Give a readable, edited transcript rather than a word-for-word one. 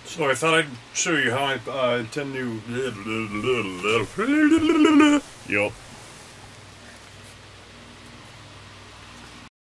So I thought I'd show you how I intend to... Yup.